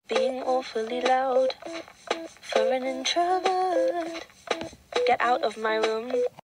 being awfully loud for an introvert. Get out of my room.